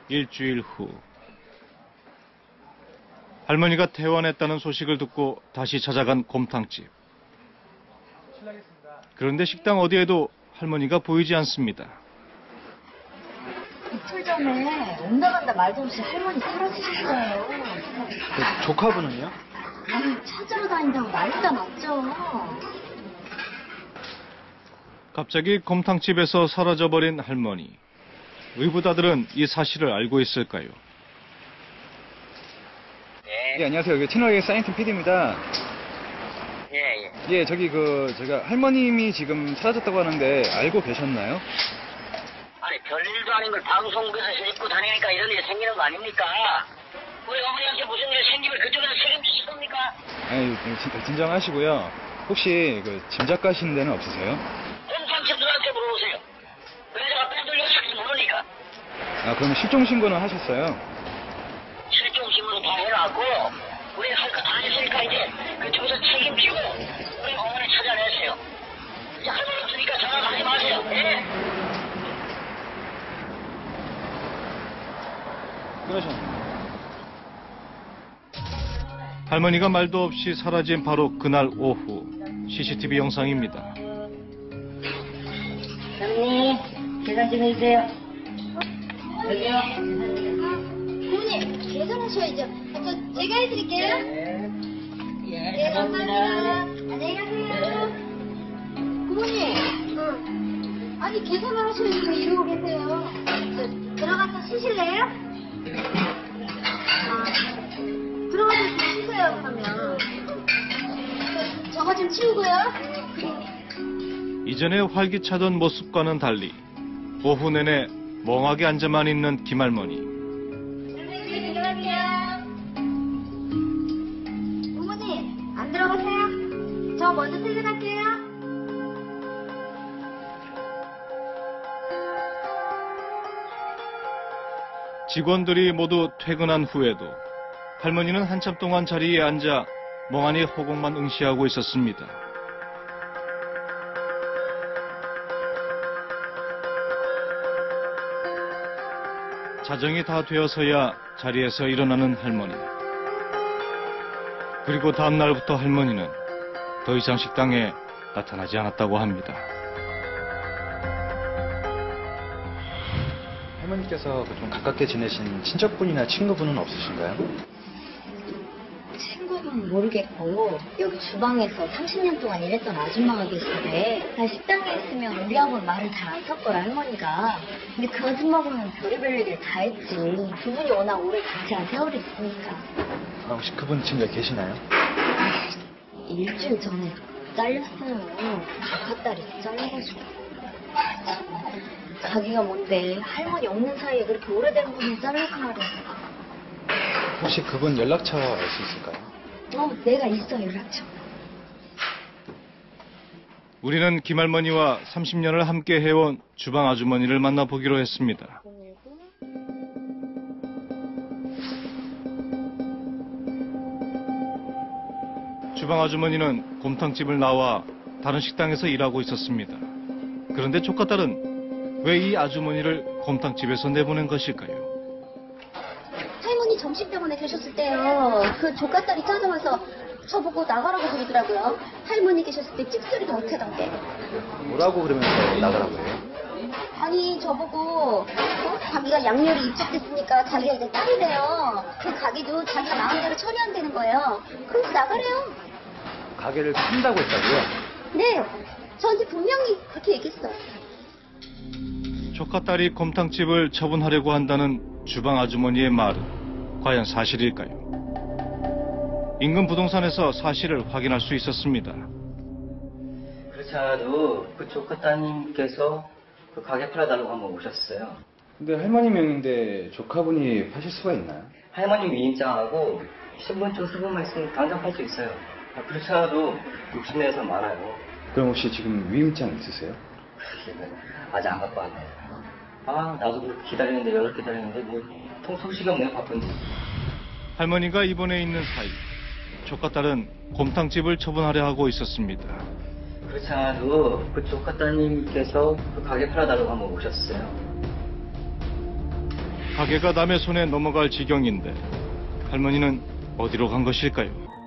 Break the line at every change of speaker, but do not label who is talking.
일주일 후 할머니가 퇴원했다는 소식을 듣고 다시 찾아간 곰탕집. 그런데 식당 어디에도 할머니가 보이지 않습니다.
이틀 전에 온다 간다 말도 없이 할머니 사라지셨어요.
그 조카분은요?
아니, 찾으러 다닌다고 난리가 났죠.
갑자기 곰탕집에서 사라져버린 할머니. 의붓아들은 이 사실을 알고 있을까요?
예, 안녕하세요. 여기 채널A 사이언팀 PD입니다.
예.
예, 제가 할머님이 지금 사라졌다고 하는데 알고 계셨나요?
아니, 별일도 아닌 걸 방송국에서 입고 다니니까 이런 일이 생기는 거 아닙니까? 우리 어머니한테 무슨 일이 생기면 그쪽에서 책임지실 겁니까?
아니, 진정하시고요. 혹시 그 짐작 가시는 데는 없으세요?
곰탕집들한테 물어보세요. 왜 제가 빼돌려줄지 모르니까.
아, 그러면 실종 신고는 하셨어요?
실종 신고도 다 해놨고, 우리 할 거 다 했으니까 이제 그쪽에서 책임지고 우리 어머니 찾아내세요. 이제 할 말 없으니까 전화 많이 마세요. 예?
그러셨나요?
할머니가 말도 없이 사라진 바로 그날 오후 CCTV 영상입니다.
형님, 계산 좀 해주세요. 여기요.
부모님, 계산하셔야죠. 제가 해드릴게요. 네, 감사합니다. 안녕히 가세요. 부모님, 아니 계산을 하셔야지 왜 이러고 계세요. 들어가서 쉬실래요? 들어가서 좀 쉬세요, 그러면. 저거 좀 치우고요.
이전에 활기차던 모습과는 달리 오후 내내 멍하게 앉아만 있는 김할머니.
들어가세요. 부모님, 안 들어가세요. 저 먼저 퇴근할게요.
직원들이 모두 퇴근한 후에도 할머니는 한참 동안 자리에 앉아 멍하니 허공만 응시하고 있었습니다. 자정이 다 되어서야 자리에서 일어나는 할머니. 그리고 다음 날부터 할머니는 더 이상 식당에 나타나지 않았다고 합니다.
할머니께서 좀 가깝게 지내신 친척분이나 친구분은 없으신가요?
친구는 모르겠고 여기 주방에서 30년 동안 일했던 아줌마가 계신데 나 식당에 있으면 우리하고는 말을 잘 안 섞어라 할머니가. 근데 그 아줌마하고는 별의별 얘기를 다 했지. 두 분이 워낙 오래 같이 한 세월이 있으니까.
아, 혹시 그분 지금 여기 계시나요?
일주일 전에 잘렸어요. 조카딸이 잘려가지고. 자기가 뭔데 할머니 없는 사이에 그렇게 오래된 분이 잘릴까 말이야.
혹시 그분 연락처 알 수 있을까요?
내가 있어 연락처.
우리는 김할머니와 30년을 함께 해온 주방 아주머니를 만나보기로 했습니다. 주방 아주머니는 곰탕집을 나와 다른 식당에서 일하고 있었습니다. 그런데 조카딸은 왜 이 아주머니를 곰탕집에서 내보낸 것일까요?
할머니 정신병원에 계셨을 때요. 그 조카딸이 찾아와서 저보고 나가라고 그러더라고요. 할머니 계셨을 때 찍소리도 못하던데.
뭐라고 그러면서 나가라고 해요?
아니 저보고 자기가 양렬이 입적됐으니까 자기가 이제 딸이래요. 그 가게도 자기가 마음대로 처리한다는 거예요. 그래서 나가래요.
가게를 판다고 했다고요?
네, 저한테 분명히 그렇게 얘기했어요.
조카딸이 곰탕집을 처분하려고 한다는 주방 아주머니의 말은 과연 사실일까요? 인근 부동산에서 사실을 확인할 수 있었습니다.
그렇지 않아도 그 조카따님께서 그 가게 팔아달라고 한번 오셨어요.
근데 할머니 명인데 조카분이 파실 수가 있나요?
할머님 위임장하고 신분증 수분만 있으면 당장 팔 수 있어요. 그렇지 않아도 욕심내서 많아요.
그럼 혹시 지금 위임장 있으세요?
아직 안 갖고 왔네요. 나도 기다리는데 연락 기다리는데 뭐 통속시간 내가 바쁜데.
할머니가 입원해 있는 사이 조카딸은 곰탕집을 처분하려 하고 있었습니다.
그렇지 않아도 그 조카따님께서 그 가게 팔아달라고 한번 오셨어요.
가게가 남의 손에 넘어갈 지경인데 할머니는 어디로 간 것일까요?